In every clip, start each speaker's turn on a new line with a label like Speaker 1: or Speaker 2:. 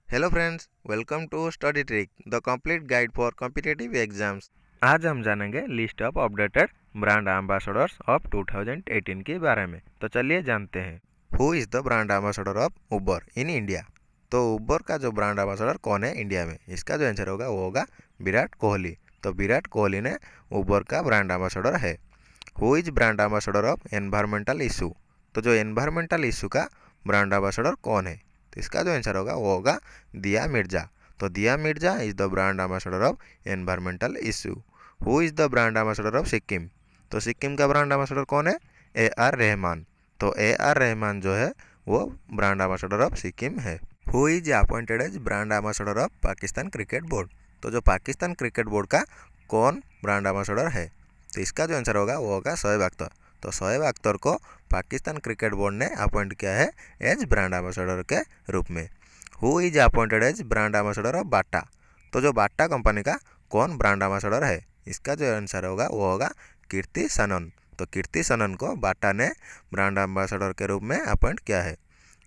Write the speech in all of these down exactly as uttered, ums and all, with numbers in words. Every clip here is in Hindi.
Speaker 1: Hello friends, welcome to study trick the complete guide for competitive exams. आज हम जानेंगे list of updated brand ambassadors of दो हज़ार अठारह के बारे में। तो चलिए जानते हैं। Who is the brand ambassador of Uber in India. तो उबर का जो ब्रांड एम्बेसडर कौन है इंडिया में, इसका जो आंसर होगा वो होगा विराट कोहली। तो विराट कोहली ने उबर का ब्रांड एम्बेसडर है। Who is brand ambassador of environmental issue. तो जो एनवायरमेंटल इशू का ब्रांड एम्बेसडर कौन है, तो इसका जो आंसर होगा वो होगा दिया मिर्जा। तो Dia Mirza is the brand ambassador of environmental issue. Who is the brand ambassador of Sikkim. तो सिक्किम का ब्रांड एम्बेसडर कौन है, ए आर रहमान। तो ए आर रहमान जो है वो ब्रांड एम्बेसडर ऑफ सिक्किम है। Who is appointed as brand ambassador of Pakistan cricket board. तो जो पाकिस्तान क्रिकेट बोर्ड का कौन ब्रांड एम्बेसडर है, तो इसका जो आंसर होगा वो होगा शोएब अख्तर। तो शोएब अख्तर को पाकिस्तान क्रिकेट बोर्ड ने अपॉइंट किया है एज ब्रांड एम्बेसडर के रूप में। Who is appointed as brand ambassador of Bata. तो जो बाटा कंपनी का कौन ब्रांड एम्बेसडर है, इसका जो आंसर होगा वो होगा कीर्ति सनन। तो कीर्ति सनन को बाटा ने ब्रांड एम्बेसडर के रूप में अपॉइंट किया है।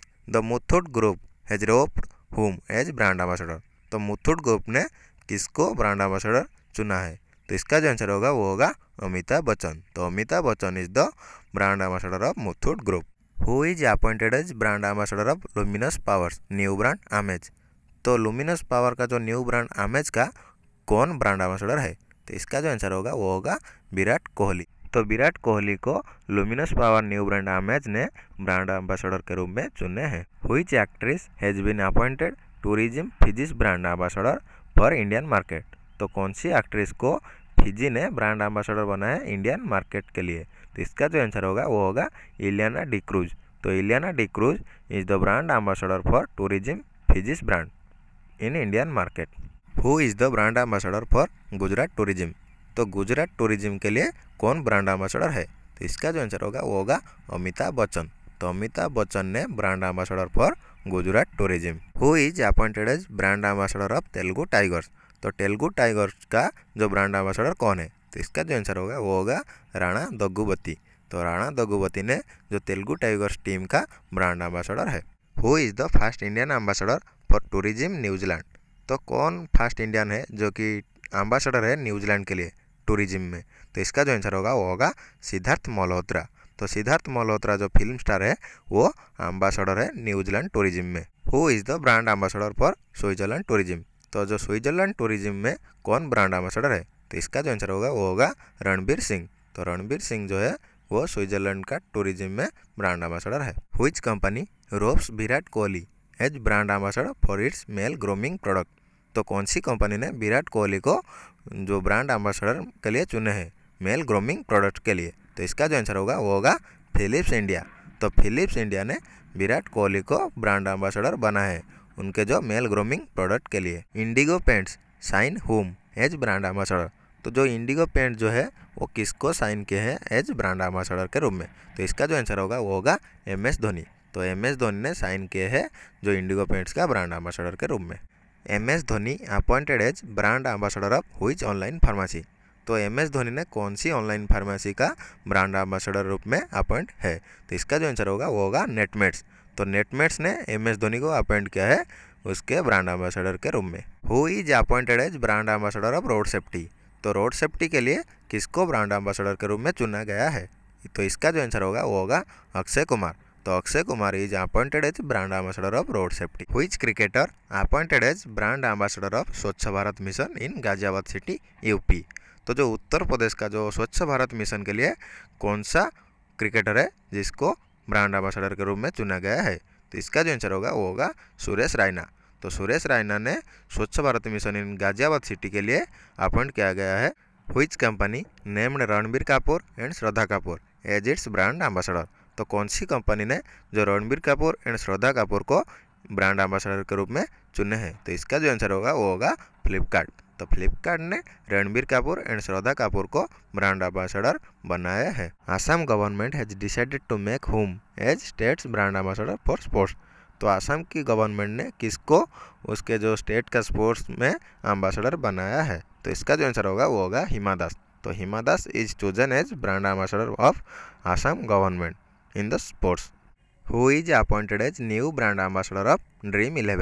Speaker 1: The Muthoot group has roped whom as brand ambassador. तो मुथूट ग्रुप ने किसको ब्रांड एम्बेसडर चुना है, तो इसका जो आंसर होगा वो होगा अमिताभ बच्चन। तो Amitabh Bachchan is the brand ambassador of Muthoot group. Who is appointed as brand ambassador of Luminous power's new brand image. तो लुमिनस पावर का जो न्यू ब्रांड आमेज का कौन ब्रांड एम्बेसडर है, तो इसका जो आंसर होगा वो होगा विराट कोहली। तो विराट कोहली को लुमिनस पावर न्यू ब्रांड आमेज ने ब्रांड एम्बेसडर के रूप में चुने हैं। Which actress has been appointed tourism Fiji's brand ambassador for Indian market. तो कौन सी एक्ट्रेस को फिजी ने ब्रांड एम्बेसडर बनाया इंडियन मार्केट के लिए, तो इसका जो आंसर होगा वो होगा इलियाना डिक्रूज। तो Ileana D'Cruz is the brand ambassador for tourism Fiji's brand in Indian market. Who is the brand ambassador for Gujarat tourism. तो गुजरात टूरिज्म के लिए कौन ब्रांड एम्बेसडर है, तो इसका जो आंसर होगा वो होगा अमिताभ बच्चन। तो अमिताभ बच्चन ने brand ambassador for Gujarat tourism. Who is appointed as brand ambassador of Telugu Tigers. तो तेलुगु टाइगर्स का जो ब्रांड एम्बेसडर कौन है, तो इसका जो आंसर होगा वो होगा राणा दग्गुबती। तो राणा दग्गुबती ने जो तेलुगु टाइगर्स टीम का ब्रांड एम्बेसडर है। Who is the first Indian ambassador for tourism New Zealand. तो कौन फर्स्ट इंडियन है जो कि एम्बेसडर है न्यूजीलैंड के लिए टूरिज्म में, तो इसका जो आंसर होगा वो होगा सिद्धार्थ मल्होत्रा। तो सिद्धार्थ मल्होत्रा जो फिल्म स्टार है वो एम्बेसडर है न्यूजीलैंड टूरिज्म में। Who is the brand ambassador for Switzerland tourism. तो जो स्विट्जरलैंड टूरिज्म में कौन ब्रांड एम्बेसडर है, तो इसका जो आंसर होगा वो होगा रणबीर सिंह। तो रणबीर सिंह जो है वो स्विट्जरलैंड का टूरिज्म में ब्रांड एम्बेसडर है। Which company ropes Virat Kohli as brand ambassador for its male grooming product. तो कौन सी कंपनी ने विराट कोहली को जो ब्रांड एम्बेसडर के लिए चुने हैं मेल ग्रूमिंग प्रोडक्ट के लिए, तो इसका जो आंसर होगा वो होगा फिलिप्स इंडिया। तो फिलिप्स इंडिया ने विराट कोहली को ब्रांड एम्बेसडर बना है उनके जो मेल ग्रूमिंग प्रोडक्ट के लिए। Indigo Paints sign whom as brand ambassador. तो जो इंडिगो पेंट जो है वो किसको साइन किए हैं एज ब्रांड एम्बेसडर के रूप में, तो इसका जो आंसर होगा वो होगा एम एस धोनी। तो एम एस धोनी ने साइन किए हैं जो इंडिगो पेंट्स का ब्रांड एम्बेसडर के रूप में। M S Dhoni appointed as brand ambassador of which online pharmacy. तो एम एस धोनी ने कौन सी ऑनलाइन फार्मेसी का ब्रांड एम्बेसडर रूप में अपॉइंट है, तो इसका जो आंसर होगा वो होगा नेटमेट्स। तो नेटमेट्स ने एम एस धोनी को अपॉइंट किया है उसके ब्रांड एम्बेसडर के रूप में। Who is appointed as brand ambassador of road safety. तो रोड सेफ्टी के लिए किसको ब्रांड एम्बेसडर के रूप में चुना गया है, तो इसका जो आंसर होगा वो होगा अक्षय कुमार। तो Akshay Kumar is appointed as brand ambassador of road safety. Which cricketer appointed as brand ambassador of Swachh Bharat mission in Ghaziabad city UP. तो जो उत्तर प्रदेश का जो स्वच्छ भारत मिशन के लिए कौन सा क्रिकेटर है जिसको ब्रांड एम्बेसडर के रूप में चुना गया है, तो इसका जो आंसर होगा वो होगा सुरेश रायना। तो सुरेश रायना ने Swachh Bharat mission in Ghaziabad city के लिए अपॉइंट किया गया है। Which company named Ranbir Kapoor and Shraddha Kapoor as its brand ambassador. तो कौन सी कंपनी ने जो रणबीर कपूर एंड श्रद्धा कपूर को ब्रांड एम्बेसडर के रूप में चुने हैं, तो इसका जो आंसर होगा वो होगा फ्लिपकार्ट। तो फ्लिपकार्ट ने रणबीर कपूर एंड श्रद्धा कपूर को ब्रांड एम्बेसडर बनाया है। Assam government has decided to make whom as state's brand ambassador for sports. तो आसाम की गवर्नमेंट ने किसको उसके जो स्टेट का स्पोर्ट्स में एम्बेसडर बनाया है, तो इसका जो आंसर होगा वो होगा हिमा दास। तो Hima Das is chosen as brand ambassador of Assam government in the sports. Who is appointed as new brand ambassador of Dream Eleven.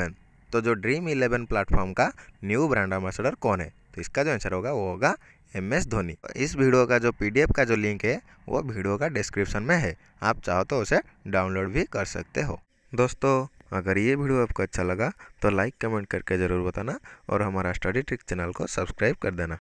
Speaker 1: तो जो ड्रीम इलेवन प्लेटफॉर्म का न्यू ब्रांड एम्बेसडर कौन है? तो इसका जो आंसर होगा वो होगा एम एस धोनी। इस वीडियो का जो पीडीएफ का जो लिंक है वो वीडियो का डिस्क्रिप्शन में है, आप चाहो तो उसे डाउनलोड भी कर सकते हो। दोस्तों, अगर ये वीडियो आपको अच्छा लगा तो लाइक कमेंट करके ज़रूर बताना और हमारा स्टडी ट्रिक चैनल को सब्सक्राइब कर देना।